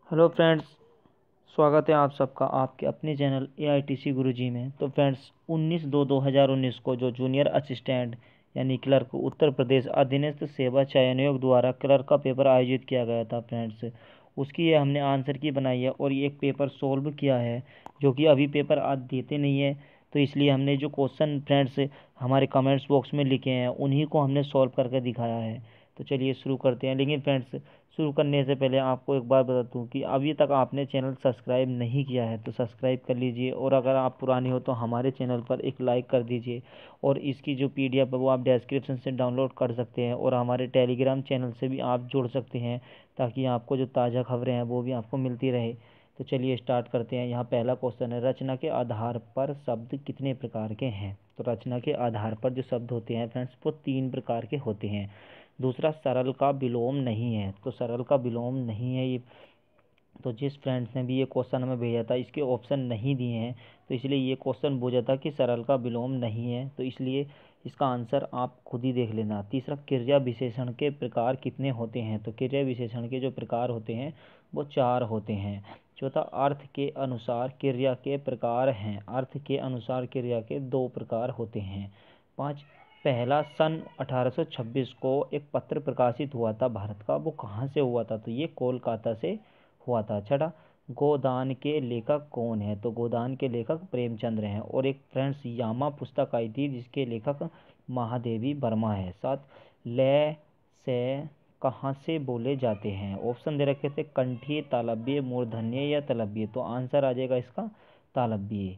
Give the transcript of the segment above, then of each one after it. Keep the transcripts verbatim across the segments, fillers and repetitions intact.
Hello friends, स्वागत है आप सबका आपके अपने channel A I T C गुरुजी में। तो फ्रेंड्स, उन्नीस दो दो हज़ार उन्नीस को जो जूनियर असिस्टेंट यानी क्लर्क उत्तर प्रदेश अधीनस्थ सेवा चयन आयोग द्वारा क्लर्क का पेपर आयोजित किया गया था फ्रेंड्स, उसकी ये हमने आंसर की बनाई है और ये एक पेपर सोल्व किया है, जो कि अभी पेपर आज देते नहीं है। तो इसलिए हमने जो क्वेश्चन फ्रेंड्स हमारे कमेंट्स बॉक्स में लिखे हैं उन्हीं को हमने सॉल्व करके दिखाया है। तो चलिए शुरू करते हैं। लेकिन फ्रेंड्स, शुरू करने से पहले आपको एक बात बता दूं कि अभी तक आपने चैनल सब्सक्राइब नहीं किया है तो सब्सक्राइब कर लीजिए, और अगर आप पुराने हो तो हमारे चैनल पर एक लाइक कर दीजिए। और इसकी जो पी डी एफ है वो आप डिस्क्रिप्शन से डाउनलोड कर सकते हैं, और हमारे टेलीग्राम चैनल से भी आप जुड़ सकते हैं, ताकि आपको जो ताज़ा खबरें हैं वो भी आपको मिलती रहे। तो चलिए स्टार्ट करते हैं। यहाँ पहला क्वेश्चन है, रचना के आधार पर शब्द कितने प्रकार के हैं। तो रचना के आधार पर जो शब्द होते हैं फ्रेंड्स वो तीन प्रकार के होते हैं। दूसरा, सरल का विलोम नहीं है। तो सरल का विलोम नहीं है ये, तो जिस फ्रेंड्स ने भी ये क्वेश्चन हमें भेजा था इसके ऑप्शन नहीं दिए हैं, तो इसलिए ये क्वेश्चन पूछा था कि सरल का विलोम नहीं है, तो इसलिए इसका आंसर आप खुद ही देख लेना। तीसरा, क्रिया विशेषण के प्रकार कितने होते हैं। तो क्रिया विशेषण के जो प्रकार होते हैं वो चार होते हैं। चौथा, अर्थ के अनुसार क्रिया के प्रकार हैं। अर्थ के अनुसार क्रिया के दो प्रकार होते हैं। पाँच, पहला सन अठारह सौ छब्बीस को एक पत्र प्रकाशित हुआ था भारत का, वो कहाँ से हुआ था। तो ये कोलकाता से हुआ था। छठा, गोदान के लेखक कौन है। तो गोदान के लेखक प्रेमचंद्र हैं। और एक फ्रेंड्स यामा पुस्तक आई थी जिसके लेखक महादेवी वर्मा है। सात, लय से कहाँ से बोले जाते हैं। ऑप्शन दे रखे थे कंठीय, तालव्य, मूर्धन्य या तलव्य। तो आंसर आ जाएगा इसका तालव्य।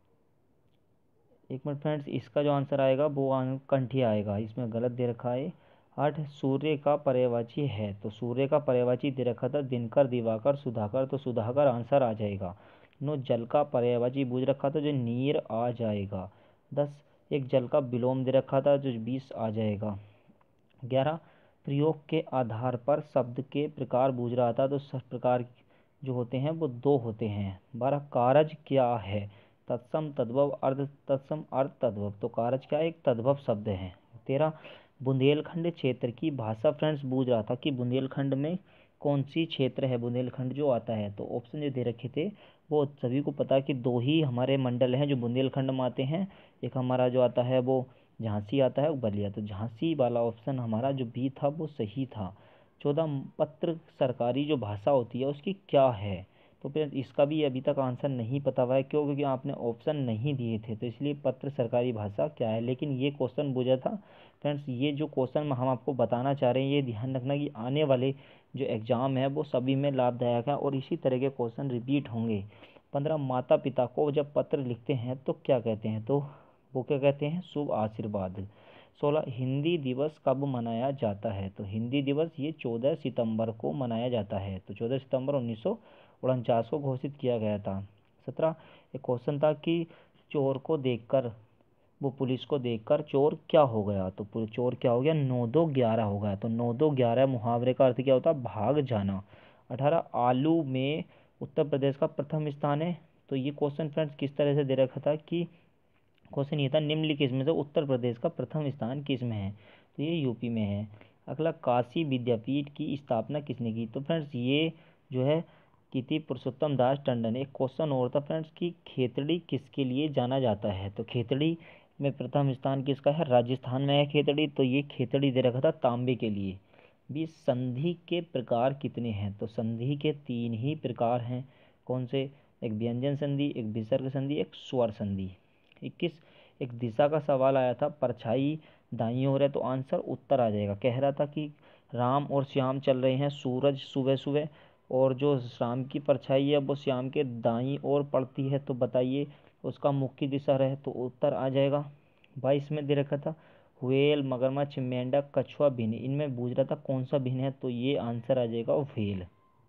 एक मिनट फ्रेंड्स, इसका जो आंसर आएगा वो कंठीय आएगा, इसमें गलत दे रखा है। आठ, सूर्य का पर्यायवाची है। तो सूर्य का पर्यायवाची दे रखा था दिनकर, दिवाकर, सुधाकर, तो सुधाकर आंसर आ जाएगा। नौ, जल का पर्यायवाची पूछ रखा था जो नीर आ जाएगा। दस, एक जल का विलोम दे रखा था जो बीस आ जाएगा। ग्यारह, प्रयोग के आधार पर शब्द के प्रकार पूछ रहा था, तो सब प्रकार जो होते हैं वो दो होते हैं। बारह, कारज क्या है। तत्सम, तद्भव, अर्ध तत्सम, अर्ध तद्भव। तो कारज क्या है, एक तद्भव शब्द है। तेरह, बुंदेलखंड क्षेत्र की भाषा फ्रेंड्स पूछ रहा था कि बुंदेलखंड में कौन सी क्षेत्र है बुंदेलखंड जो आता है। तो ऑप्शन जो दे रखे थे वो सभी को पता है कि दो ही हमारे मंडल हैं जो बुंदेलखंड में आते हैं। एक हमारा जो आता है वो झांसी आता है, बलिया। तो झांसी वाला ऑप्शन हमारा जो बी था वो सही था। चौदह, पत्र सरकारी जो भाषा होती है उसकी क्या है। तो फिर इसका भी अभी तक आंसर नहीं पता हुआ है, क्यों, क्योंकि आपने ऑप्शन नहीं दिए थे, तो इसलिए पत्र सरकारी भाषा क्या है। लेकिन ये क्वेश्चन पूछा था फ्रेंड्स, ये जो क्वेश्चन हम आपको बताना चाह रहे हैं ये ध्यान रखना कि आने वाले जो एग्ज़ाम है वो सभी में लाभदायक है और इसी तरह के क्वेश्चन रिपीट होंगे। पंद्रह, माता पिता को जब पत्र लिखते हैं तो क्या कहते हैं। तो वो क्या कहते हैं, शुभ आशीर्वाद। सोलह, हिंदी दिवस कब मनाया जाता है। तो हिंदी दिवस ये चौदह सितंबर को मनाया जाता है। तो चौदह सितंबर उन्नीस सौ उनचास को घोषित किया गया था। सत्रह, एक क्वेश्चन था कि चोर को देखकर वो पुलिस को देखकर चोर क्या हो गया। तो चोर क्या हो गया, नौ दो ग्यारह हो गया। तो नौ दो ग्यारह मुहावरे का अर्थ क्या होता है, भाग जाना। अठारह, आलू में उत्तर प्रदेश का प्रथम स्थान है। तो ये क्वेश्चन फ्रेंड्स किस तरह से दे रखा था कि क्वेश्चन ये था निम्नलिखित में से उत्तर प्रदेश का प्रथम स्थान किस में है। तो ये यू पी में है। अगला, काशी विद्यापीठ की स्थापना किसने की। तो फ्रेंड्स ये जो है की थी पुरुषोत्तम दास टंडन। एक क्वेश्चन और था फ्रेंड्स कि खेतड़ी किसके लिए जाना जाता है। तो खेतड़ी में प्रथम स्थान किसका है, राजस्थान में है खेतड़ी। तो ये खेतड़ी दे रखा था तांबे के लिए। बीस, संधि के प्रकार कितने हैं। तो संधि के तीन ही प्रकार हैं। कौन से, एक व्यंजन संधि, एक विसर्ग संधि, एक स्वर संधि। इक्कीस, एक दिशा का सवाल आया था, परछाई दाईं ओर है। तो आंसर उत्तर आ जाएगा। कह रहा था कि राम और श्याम चल रहे हैं, सूरज सुबह सुबह, और जो शाम की परछाई है वो श्याम के दाईं ओर पड़ती है, तो बताइए उसका मुख की दिशा रहे, तो उत्तर आ जाएगा। बाईस में दे रखा था व्हेल, मगरमच्छ, मेंढक, कछुआ, भिन्न, इनमें पूछ रहा था कौन सा भिन्न है। तो ये आंसर आ जाएगा व्हेल।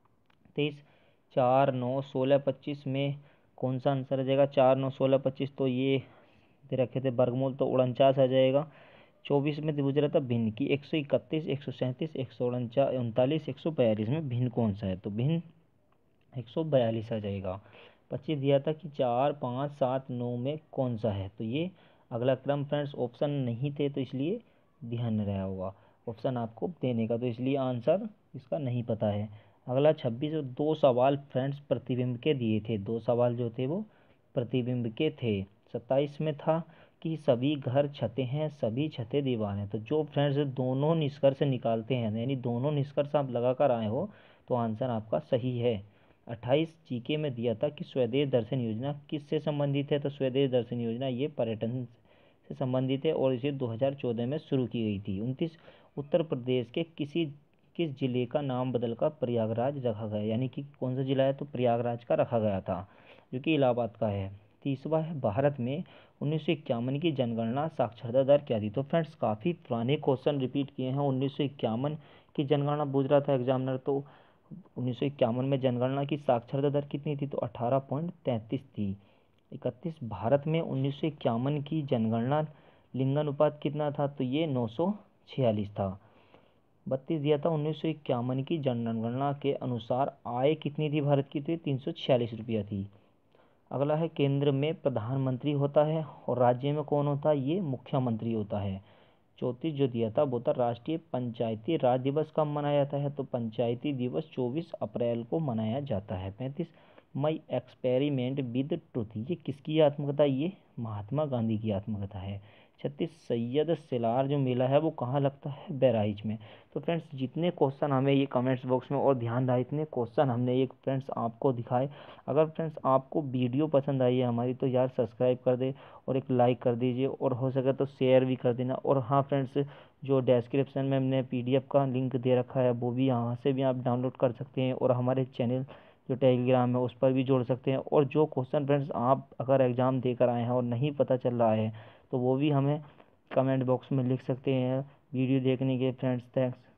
तेईस, चार नौ सोलह पच्चीस में कौन सा आंसर आ जाएगा, चार नौ सोलह पच्चीस। तो ये दे रखे थे वर्गमूल, तो उनचास आ जाएगा। चौबीस में पूछ रहा था भिन्न की, एक सौ इकतीस, एक सौ सैंतीस, एक सौ उनतालीस, एक सौ बयालीस में भिन्न कौन सा है। तो भिन्न एक सौ बयालीस आ जाएगा। पच्चीस दिया था कि चार पाँच सात नौ में कौन सा है। तो ये अगला क्रम फ्रेंड्स ऑप्शन नहीं थे, तो इसलिए ध्यान रहा होगा ऑप्शन आपको देने का, तो इसलिए आंसर इसका नहीं पता है। अगला छब्बीस, दो सवाल फ्रेंड्स प्रतिबिंब के दिए थे, दो सवाल जो थे वो प्रतिबिंब के थे। सत्ताईस में था कि सभी घर छतें हैं, सभी छतें दीवारें। तो जो फ्रेंड्स दोनों निष्कर्ष निकालते हैं, यानी दोनों निष्कर्ष आप लगा कर आए हो, तो आंसर आपका सही है। अट्ठाईस जीके में दिया था कि स्वदेश दर्शन योजना किससे संबंधित है, तो स्वदेश दर्शन योजना ये पर्यटन से संबंधित है और इसे दो हज़ार चौदह में शुरू की गई थी। उनतीस, उत्तर प्रदेश के किसी किस जिले का नाम बदलकर प्रयागराज रखा गया, यानी कि कौन सा जिला है, तो प्रयागराज का रखा गया था, जो कि इलाहाबाद का है। तीसवा है, भारत में उन्नीस सौ इक्यावन की जनगणना साक्षरता दर क्या थी। तो फ्रेंड्स काफ़ी पुराने क्वेश्चन रिपीट किए हैं। उन्नीस सौ इक्यावन की जनगणना पूछ रहा था एग्जामिनर, तो उन्नीस सौ इक्यावन में जनगणना की साक्षरता दर कितनी थी, तो अठारह पॉइंट तैंतीस थी। इकतीस, भारत में उन्नीस सौ इक्यावन की जनगणना लिंगानुपात कितना था, तो ये नौ सौ छियालीस था। बत्तीस दिया था, उन्नीस सौ इक्यावन की जनगणना के अनुसार आय कितनी थी भारत की, तो तीन सौ छियालीस रुपया थी। अगला है, केंद्र में प्रधानमंत्री होता है और राज्य में कौन होता है, ये मुख्यमंत्री होता है। चौंतीस जो दिया था वो था, राष्ट्रीय पंचायती राज दिवस कब मनाया जाता है, तो पंचायती दिवस चौबीस अप्रैल को मनाया जाता है। पैंतीस, मई एक्सपेरिमेंट विद ट्रुथ, ये किसकी आत्मकथा, ये महात्मा गांधी की आत्मकथा है। छत्तीस, सैयद सिलार जो मेला है वो कहाँ लगता है, बहराइच में। तो फ्रेंड्स जितने क्वेश्चन हमें ये कमेंट्स बॉक्स में और ध्यान रहा, इतने क्वेश्चन हमने ये फ्रेंड्स आपको दिखाए। अगर फ्रेंड्स आपको वीडियो पसंद आई है हमारी, तो यार सब्सक्राइब कर दे और एक लाइक कर दीजिए, और हो सके तो शेयर भी कर देना। और हाँ फ्रेंड्स, जो डिस्क्रिप्शन में हमने पीडीएफ का लिंक दे रखा है, वो भी यहाँ से भी आप डाउनलोड कर सकते हैं, और हमारे चैनल जो टेलीग्राम है उस पर भी जोड़ सकते हैं। और जो क्वेश्चन फ्रेंड्स आप अगर एग्ज़ाम देकर आए हैं और नहीं पता चल रहा है, तो वो भी हमें कमेंट बॉक्स में लिख सकते हैं। वीडियो देखने के फ्रेंड्स थैंक्स।